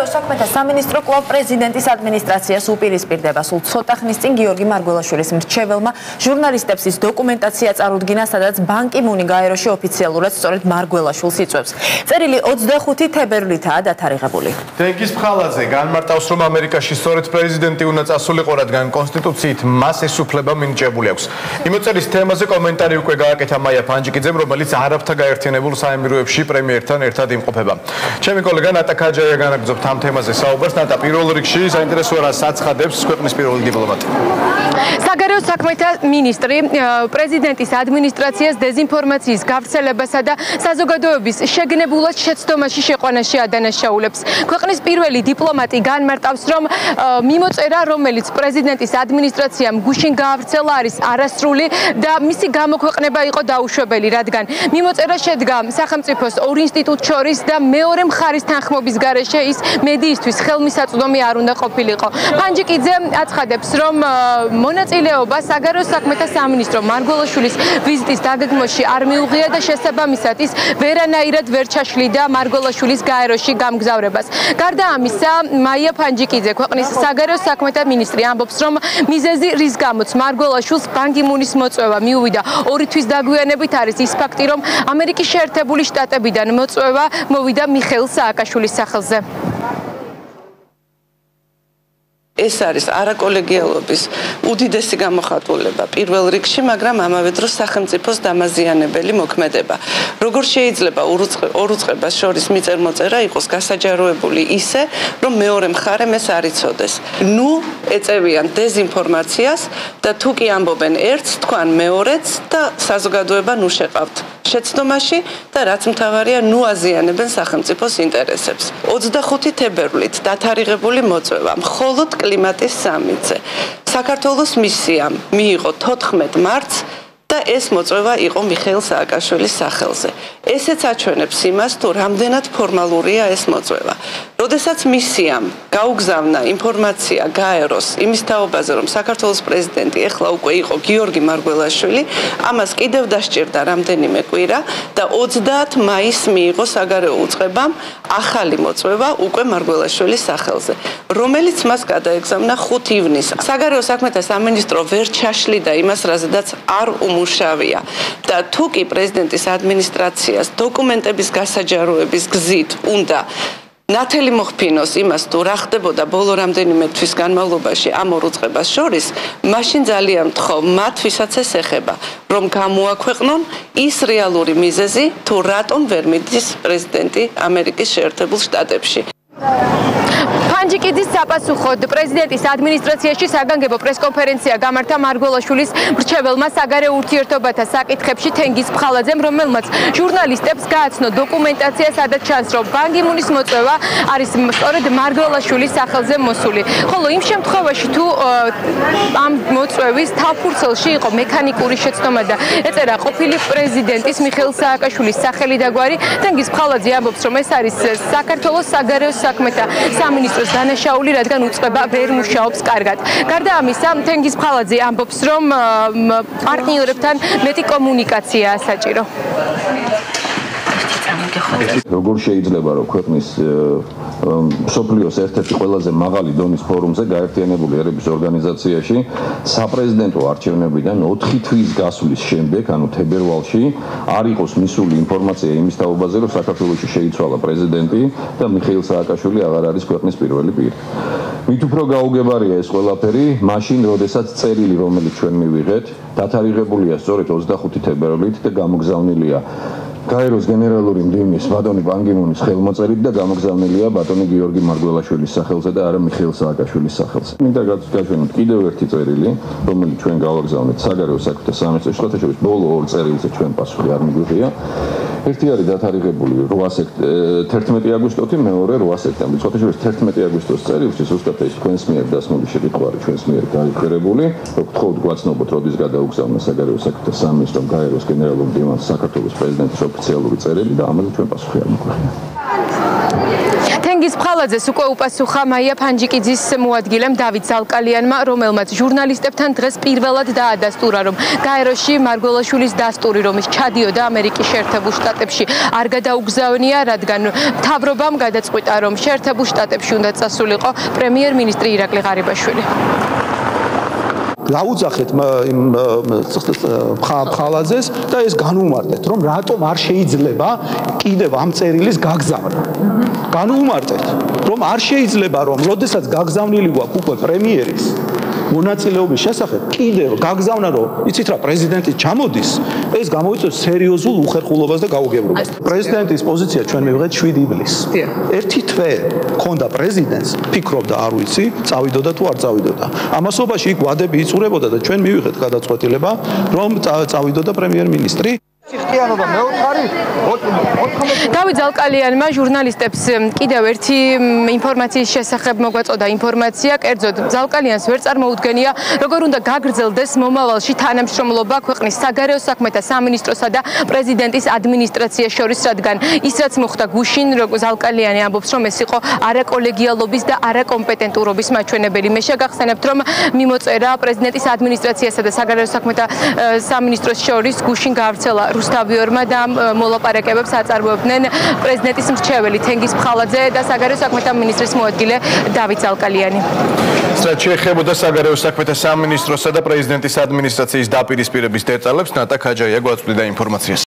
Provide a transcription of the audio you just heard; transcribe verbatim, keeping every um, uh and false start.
საგარეო საქმეთა სამინისტრო კვლავ პრეზიდენტის ადმინისტრაციას უპირისპირდება. სულ ცოტა ხნის წინ გიორგი მარგველაშვილის მრჩეველმა ჟურნალისტებს ის დოკუმენტაცია წარუდგინა, სადაც ბან კი მუნი გაეროში ოფიციალურად სწორედ მარგველაშვილს იწვევს. წერილი ოცდახუთი თებერვლითაა დათარიღებული. თენგიზ ფხალაძე განმარტავს, რომ ამერიკაში სწორედ პრეზიდენტი უნდა წასულიყო, რადგან კონსტიტუციით მას ეს უფლება მინიჭებული აქვს. იმოწერის თემაზე კომენტარი უკვე გააკეთა მაია ფანჯიკიძემ, რომელიც არაბთა გაერთიანებულ საემიროებში პრემიერთან ერთად იმყოფება. ჩემი კოლეგა ნატა ქაჯაია განაგრძობთ ამ თემაზე საუბარს. ნატა, პირველ რიგში საინტერესოა რა საცხადებს ქვეყნის პირველი დიპლომატი. საგარეო საქმეთა მინისტრი პრეზიდენტის ადმინისტრაციას დეზინფორმაციის გავრცელებასა და საზოგადოების შეგნებულად შეცდომაში შეყვანაში ადანაშაულებს. ქვეყნის პირველი დიპლომატი განმარტავს, რომ მიმოწერა, რომელიც პრეზიდენტის ადმინისტრაციამ გუშინ გაავრცელა, არის არასრული და მისი გამოქვეყნება იყო დაუშვებელი, რადგან მიმოწერა შედგა სახელმწიფოს ორ ინსტიტუტს შორის და მეორე მხარის თანხმობის გარეშე ის მედიისთვის ხელმისაწვდომი არ უნდა ყოფილიყო. ფანჯიკიძე აცხადებს, რომ მონაწილეობა საგარეო საქმეთა სამინისტრო მარგველაშვილის ვიზიტის დაგეგმვაში არ მიუღია და შესაბამისად ის ვერანაირად ვერ ჩაშლიდა მარგველაშვილის გაეროში გამგზავრებას. გარდა ამისა, მაია ფანჯიკიძე, ქვეყნის საგარეო საქმეთა მინისტრი, ამბობს, რომ მიზეზი, რის გამოც მარგველაშვილს ბან კი მუნის მოწვევა მიუვიდა ორი თვის დაგვიანებით, არის ის ფაქტი, რომ ამერიკის შეერთებული შტატებიდან მოწვევა მოვიდა მიხეილ სააკაშვილის სახელზე. ეს არის არაკოლეგიალობის უდიდესი გამოხატულება პირველ რიგში, მაგრამ ამავე დროს სახელმწიფოს დამაზიანებელი მოქმედება. როგორ შეიძლება ორ უწყებას შორის მიწერ-მოწერა იყოს გასაჯაროებული ისე, რომ მეორე მხარემ ეს არ იცოდეს. ნუ ეწევიან დეზინფორმაციას და თუ კი ამბობენ ერთს, თქვან მეორეც და საზოგადოება ნუ შეყავთ შეცდომაში და რაც მთავარია, ნუ აზიანებენ სახელმწიფოს ინტერესებს. ოცდახუთი თებერვლით დათარიღებული მოწვევა მხოლოდ კლიმატის სამიტზე. საქართველოს მისიამ მიიღო თოთხმეტ მარტს და ეს მოწვევა იყო მიხეილ სააკაშვილის სახელზე. ესეც აჩვენებს იმას, თუ რამდენად ფორმალურია ეს მოწვევა. როდესაც მისიამ გაუგზავნა ინფორმაცია გაეროს იმის თაობაზე, რომ საქართველოს პრეზიდენტი ეხლა უკვე იყო გიორგი მარგველაშვილი, ამას კიდევ დასჭირდა რამდენიმე კვირა და ოცდაათ მაისს მიიღო საგარეო უწყებამ ახალი მოწვევა უკვე მარგველაშვილის სახელზე, რომელიც მას გადაეგზავნა ხუთი ივნისს. საგარეო საქმეთა სამინისტრო ვერ ჩაშლიდა იმას, რაზედაც არ უმუშავია და თუ კი პრეზიდენტის ადმინისტრაციას დოკუმენტების გასაჯაროების გზით უნდა ნათელი მოხფინოს იმას, თუ რა ხდებოდა ბოლო რამდენიმე თვის განმავლობაში ამ ორ უწყებას შორის, მაშინ ძალიან მთხოვ მათ, ვისაც ეს ეხება, რომ გამოაქვეყნონ ის რეალური მიზეზი, თუ რატომ ვერ მიდის პრეზიდენტი ამერიკის შეერთებულ შტატებში. ფანჯიკიძის საპასუხოდ პრეზიდენტის ადმინისტრაციაში საგანგებო პრესკონფერენცია გამართა მარგველაშვილის მრჩეველმა საგარეო ურთიერთობათა საკითხებში თენგიზ ფხალაძემ, რომელმაც ჟურნალისტებს გააცნო დოკუმენტაცია, სადაც ჩანს, რომ ბან კი მუნის მოწვევა არის სწორედ მარგველაშვილის სახელზე მოსული. ხოლო იმ შემთხვევაში, თუ ამ მოწვევის თავფურცელში იყო მექანიკური შეცდომა და ეწერა ყოფილი პრეზიდენტის მიხეილ სააკაშვილის სახელი და გვარი, თენგიზ ფხალაძე ამბობს, რომ ეს არის საქართველოს საგარეო საქმეთა სამინისტროს დანაშაული, რადგან უწყება ვერ მუშაობს კარგად. გარდა ამისა, თენგიზ ფხალაძე ამბობს, რომ პარტნიორებთან მეტი კომუნიკაციაა საჭირო. როგორ შეიძლება რომ ქვეყნის მსოფლიოს ერთ-ერთი ყველაზე მაღალი დონის ფორუმზე გაერთიანებული ერების ორგანიზაციაში საპრეზიდენტო არჩევნებიდან ოთხი თვის გასვლის შემდეგ, ანუ თებერვალში, არ იყოს მისული ინფორმაცია იმის თაობაზე, რომ საქართველოში შეიცვალა პრეზიდენტი და მიხეილ სააკაშვილი აღარ არის ქვეყნის პირველი პირი. მით უფრო გაუგებარია ეს ყველაფერი, მაშინ, როდესაც წერილი, რომელიც ჩვენ მივიღეთ, დათარიღებულია სწორედ ოცდახუთი თებერვლით და გამოგზავნილია გაეროს გენერალური მდივნის ბატონი ბან კი მუნის ხელმოწერით და გამოგზავნილია ბატონი გიორგი მარგველაშვილის სახელზე და არა მიხეილ სააკაშვილის სახელზე. მინდა გაჩვენოთ კიდევ ერთი წერილი, რომელიც ჩვენ გავაგზავნეთ საგარეო საქმეთა სამინისტროში, შეთანხმების ბოლო ორ წერილზე ჩვენ პასუხი არ მიგვიღია. ერთი არის დათარიღებული თერთმეტი აგვისტოში, მეორე რვა სექტემბრი. შეთანხმების თერთმეტი აგვისტოს წერილში ზუსტად ეს თქვენს მიერ დასმული შეკითხვა არის ჩვენს მიერ გაიფერებული, რომ გთხოვთ გვაცნობოთ, როდის გადაუგზავნა საგარეო საქმეთა სამინისტრომ გაეროს გენერალურ მდივანს საქართველოს პრეზიდენტის ოფიციალური წერილი და ამაზე ჩვენ პასუხი არ მიგვიღია. თენგიზ ფხალაძეს უკვე უპასუხა მაია ფანჯიკიძის მოადგილემ დავით ზალკალიანმა, რომელმაც ჟურნალისტებთან დღეს პირველად დაადასტურა, რომ გაეროში მარგველაშვილის დასტური, რომ ის ჩადიოდა ამერიკის შეერთებულ შტატებში, არ გადაუგზავნია, რადგან მთავრობამ გადაწყვიტა, რომ შეერთებულ შტატებში უნდა წასულიყო პრემიერ-მინისტრი ირაკლი ღარიბაშვილი. გაუძახეთ იმ ფხალაძეს და ეს განუმარტეთ, რომ რატომ არ შეიძლება კიდევ ამ წერილის გაგზავნა. განუმარტეთ, რომ არ შეიძლება, რომ როდესაც გაგზავნილი გვაქვს უკვე პრემიერის მონაწილეობის შესახებ, კიდევ გაგზავნა, რომ იცით რა, პრეზიდენტი ჩამოდის, ეს გამოიწვევს სერიოზულ უხერხულობას და გაუგებრობას. პრეზიდენტის პოზიცია ჩვენ მივიღეთ შვიდი ივლისს. ერთი თვე ქონდა პრეზიდენტს, ფიქრობდა, არ ვიცი, წავიდოდა თუ არ წავიდოდა. ამასობაში იქ ვადები იწურებოდა და ჩვენ მივიღეთ გადაწყვეტილება, რომ წავიდოდა პრემიერ-მინისტრი. დავით ზალკალიანმა ჟურნალისტებს კიდევ ერთი ინფორმაციის შესახებ მოგვაწოდა ინფორმაცია, კერძოდ ზალკალიანს ვერ წარმოუდგენია, როგორ უნდა გაგრძელდეს მომავალში თანამშრომლობა ქვეყნის საგარეო საქმეთა სამინისტროსა და პრეზიდენტის ადმინისტრაციის შორის, რადგან ის რაც მოხდა გუშინ, როგორ ზალკალიანი ამბობს, რომ ეს იყო არაკოლეგიალობის და არაკომპეტენტურობის მაჩვენებელი. მე შეგახსენებთ, რომ მიმოწერა პრეზიდენტის ადმინისტრაციასა და საგარეო საქმეთა სამინისტროს შორის გუშინ გავრცელა რუსთავიორმა და მოლაპარაკებებს აწარმოებდნენ პრეზიდენტის მრჩეველი თენგიზ ფხალაძე და საგარეო საქმეთა მინისტრის მოადგილე დავით ზალკალიანი. სწორად შეეხებოდა საგარეო საქმეთა სამინისტროსა და პრეზიდენტის ადმინისტრაციის დაპირისპირების დეტალებს ნატა ქაჯაია გვაწვდიდა ინფორმაციას.